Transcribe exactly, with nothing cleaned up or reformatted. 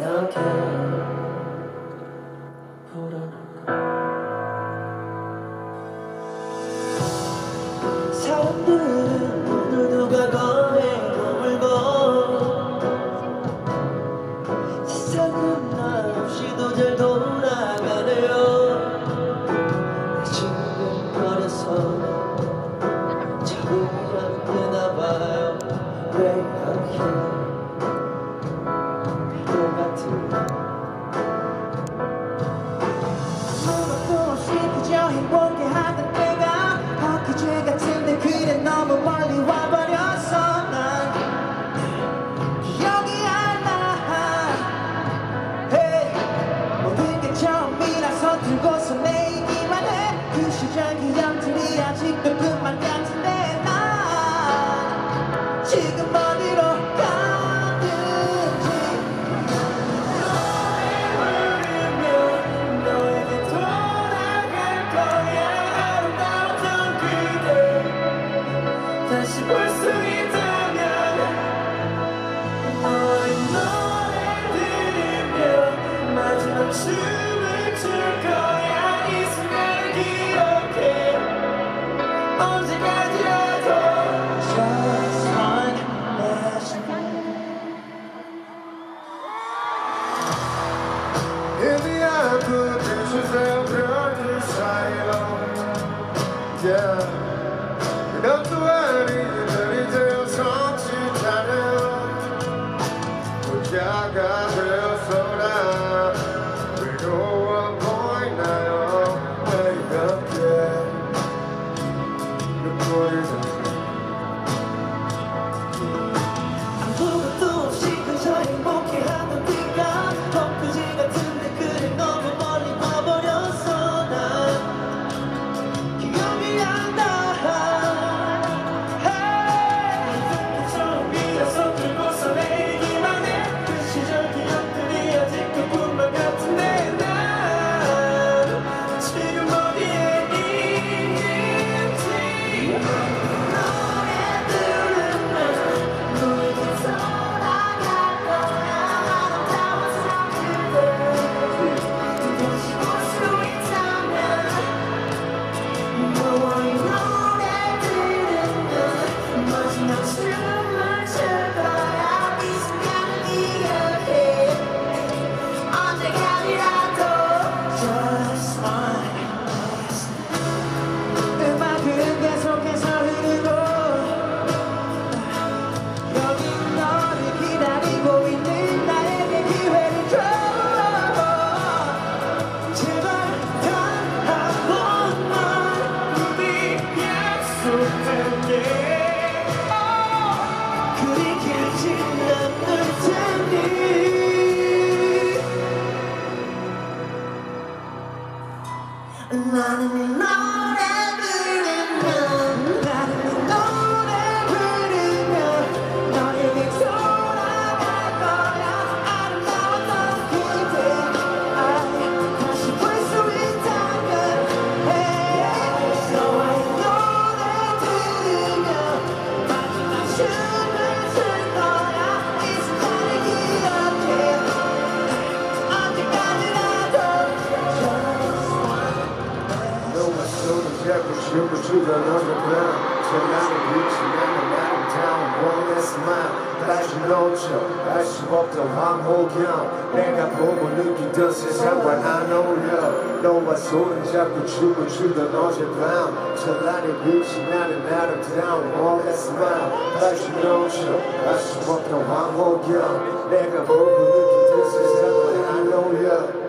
이렇게 불어넣고 사람들은 모두 누가 거에 머물고 세상은 나 없이도 잘 돌아가네요. 내 친구는 버려서 적응이 안 되나봐요. 왜 이렇게 똑같은 아무것도 없이 그저 행복해하던 때가 엊그제 같은데 그래 너무 멀리 와버렸어. 난 기억이 안 나. hey. 모든 게 처음이라서 들고서 내기만 해. 그 시절 기억들이 아직도 꿈만 같은데 난 지금 어디로 가는지 너를 부르면 너에게 돌아갈 거야. 아름다웠던 그대 다시 볼 수 있다면 너의 노래 들으며 마지막 춤을 출 거야. 이 순간을 기억해 언제까지라도. Just one last In the eye, put pictures of your desire. Yeah. Without the word, even the something 잘해요. 무자가 되었어라. 외로워 보이나요? 왜 이렇게 눈물을 아무것도 없이 그저 행복해하던 네가 엊그제 같은데 그래 너무 멀리 와버렸어. 난 기억이 안 나. hey. 처음이라서 들고서 내기만 해. 그 시절 기억들이 아직도 꿈만 같은데 난 지금 어디에 있는지. 노래 들으면 너에게 돌아갈 거야. 아름다웠던 그대 다시 볼 수 있다면 너와의 노래 들으면 마지막 춤을 출 거야. 이 순간을 기억해 언제까지라도. Just one last 음악은 계속해서 흐르고 여기 너를 기다리고 있는 나에게 기회를 줘. 제발 단 한 번만 우리 약속할게. 그리 길진 않을 테니. 나는 노래 부르면 나는 노래 부르면 너에게 돌아갈 거야. 아름다웠던 그대 아이 다시 볼 수 있다면 hey. 너와의 노래 들으면 마지막 춤을 출 거야. 이 순간을 기억해 언제까지라도. 너와 손을 잡고 춤을 추던 underground. 전화를 비치 나는 아름다운 one last smile. 다시 놓쳐 알 수 없던 황홀경. 내가 보고 느끼던 세상과 안 어울려. 너와 손을 잡고 춤을 추던 어젯밤. 전화를 비치 나는 아름다운 one last smile. 다시 놓쳐 알 수 없던 황홀경. 내가 보고 느끼던 세상과 안 어울려.